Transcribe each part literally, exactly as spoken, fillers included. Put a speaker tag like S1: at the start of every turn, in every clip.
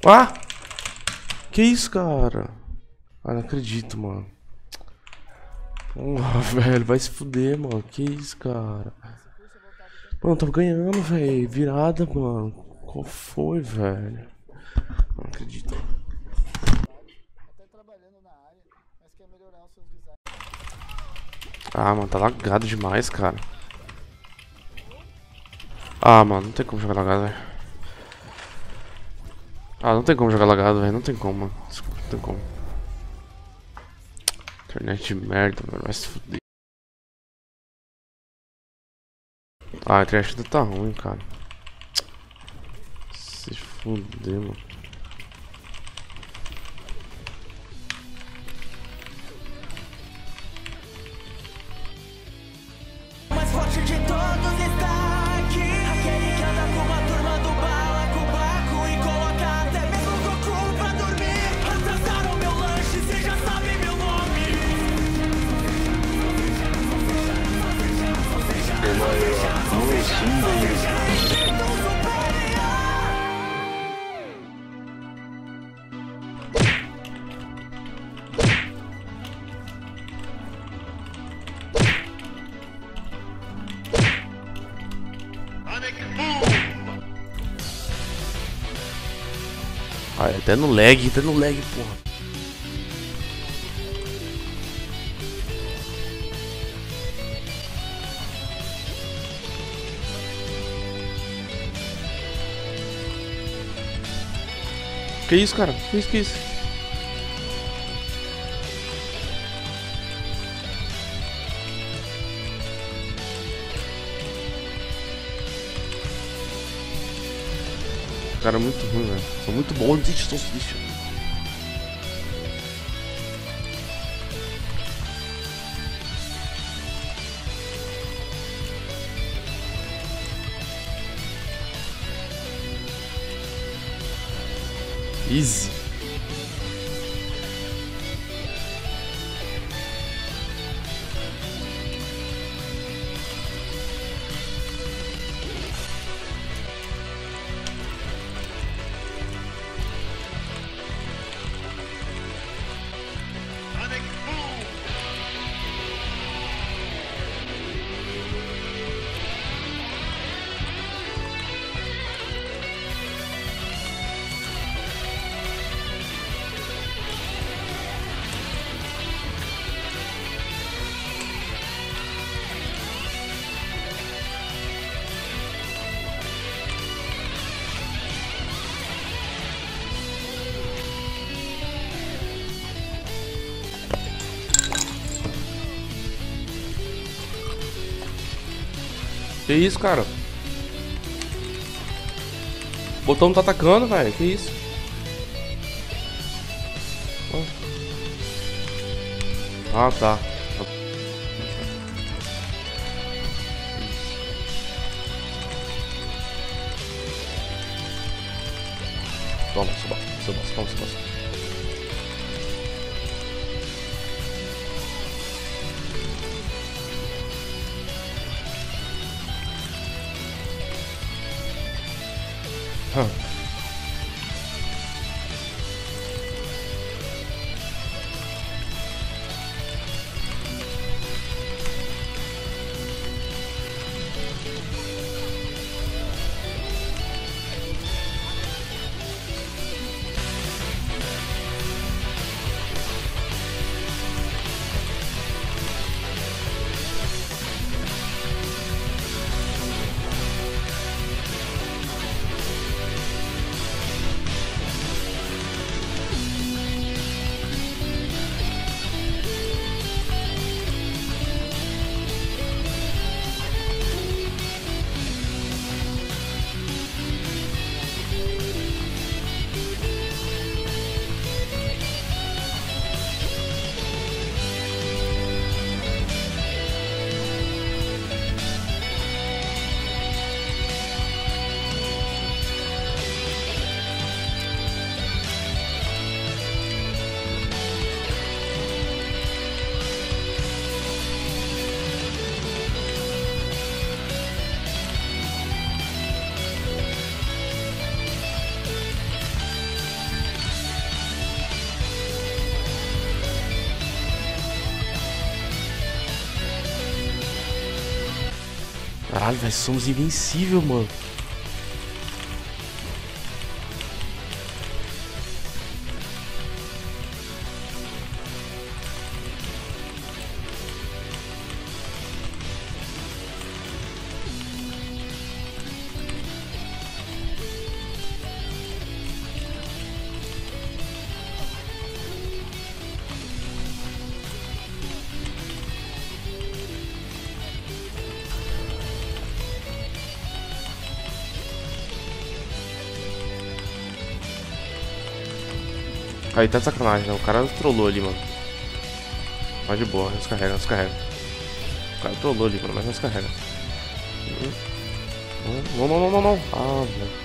S1: Ah! Que isso, cara? Ah, não acredito, mano. Porra, velho, vai se fuder, mano. Que isso, cara? Mano, tô ganhando, velho. Virada, mano. Qual foi, velho? Não acredito. Ah, mano, tá lagado demais, cara. Ah, mano, não tem como jogar lagado, velho. Ah, não tem como jogar lagado, velho. Não tem como, mano. Desculpa, não tem como. Internet de merda, mano. Vai se fuder. Ah, a internet ainda tá ruim, cara. Se fuder, mano.
S2: O mais forte de todos está aqui. Aquele que anda com uma turma do balacobaco e coloca até mesmo o Goku pra dormir. Atrasaram meu lanche, cê já sabe meu nome.
S1: Ah, é até no lag, até no lag, porra. Que isso, cara? Que isso, que isso? Cara, muito ruim, velho. Sou muito bom, desiste, sou lixo. Easy. Que isso, cara? O botão não tá atacando, velho. Que isso? Ah, tá. Toma, suba, suba, suba, suba, suba. Huh. Caralho, velho, somos invencível, mano. Aí tá de sacanagem, né? O cara trollou ali, mano. Mas de boa, descarrega, descarrega. O cara trollou ali, mano, mas não descarrega. Não, não, não, não, não. Ah, velho.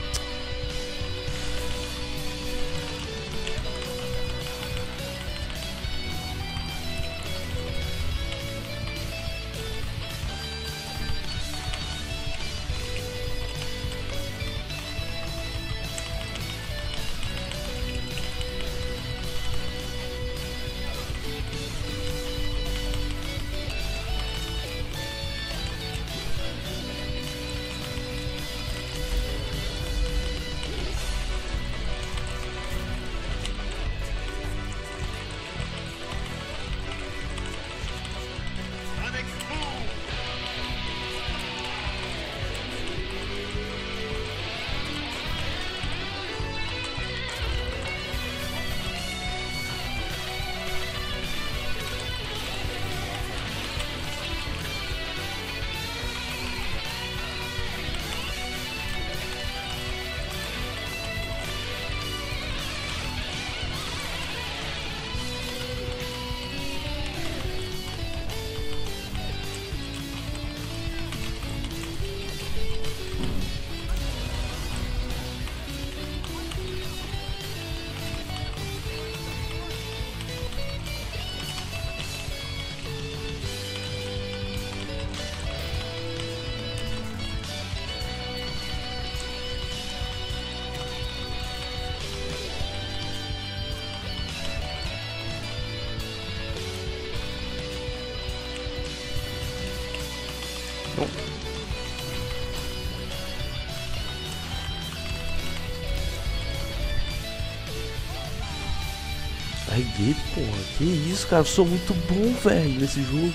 S1: Carreguei, porra. Que isso, cara. Eu sou muito bom, velho, nesse jogo.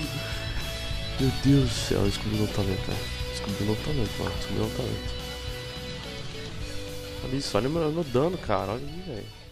S1: Meu Deus do céu. Eu descobri meu talento, velho. Descobri meu talento, mano. Descobri meu talento. Olha isso, olha meu, meu dano, cara. Olha aí, velho.